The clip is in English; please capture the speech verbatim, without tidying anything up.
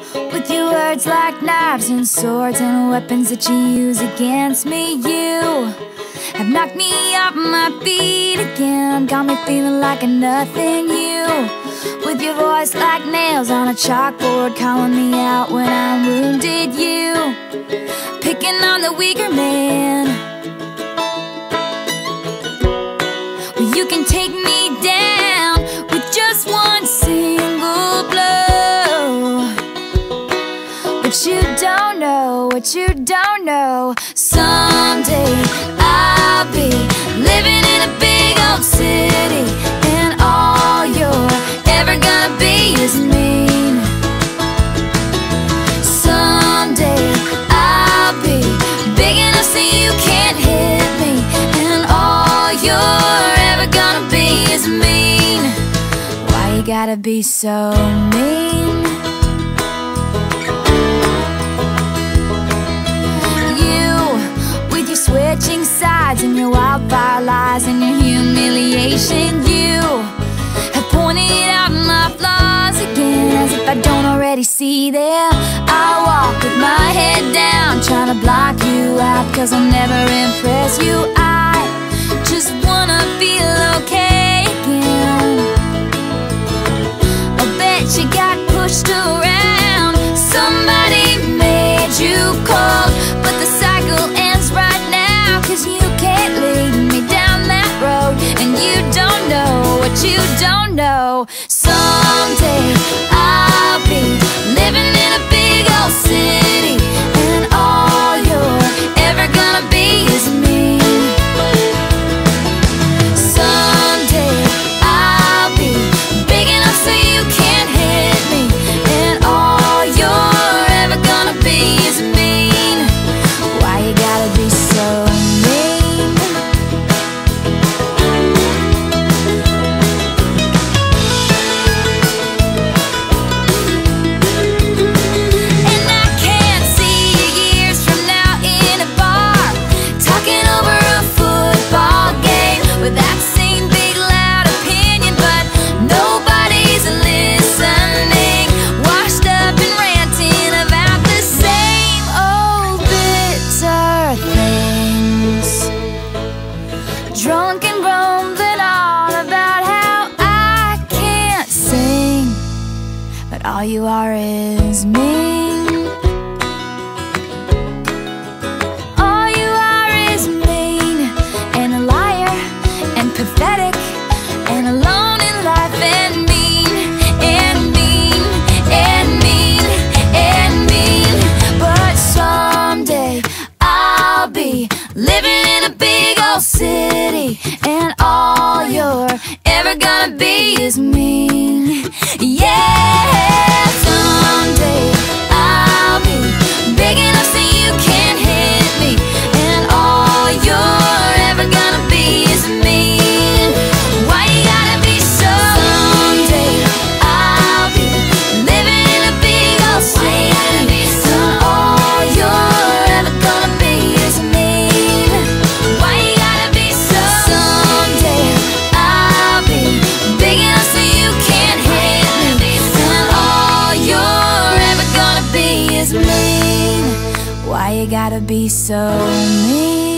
with your words like knives and swords and weapons that you use against me. You have knocked me off my feet again, got me feeling like a nothing. You, with your voice like nails on a chalkboard, calling me out when I'm wounded. You, picking on the weaker man. Well, you can take me down with just one single blow. But you don't know, what you don't know, someday I'll be living in a big old city, and all you're ever gonna be is mean. Someday I'll be big enough so you can't hit me, and all you're ever gonna be is mean. Why you gotta be so mean? Switching sides and your wildfire lies and your humiliation. You have pointed out my flaws again, as if I don't already see them. I walk with my head down, trying to block you out, cause I'll never impress you. I just wanna feel okay again. I bet you got pushed around, somebody made you cold, but the cycle ends right now, cause you can't lead me down that road, and you don't know what you don't know. Someday I'll be living in a big old city, and all you're ever gonna be is me. Someday I'll be big enough so you can't hit me, and all you're ever gonna be is mean. Why you gotta be so mean? And I can't see you years from now in a bar, talking over a football game with that same big loud opinion, but nobody's listening, washed up and ranting about the same old bitter things, drunk and grumbling on about how I can't sing, but all you are is mean. All you are is mean, and a liar, and pathetic, and alone in life, and mean, and mean, and mean, and mean. But someday I'll be living in a big old city, and all you're ever gonna be is mean. Yeah, someday I'll be big enough so you can't hit me, and all you're ever gonna be is mean. Why you gotta be so Someday I'll be living in a big old city, and all you're ever gonna be is mean. Why you gotta be so Someday I'll be big enough so you can't hit me, and all you're ever gonna be is mean. Why you gotta be so mean?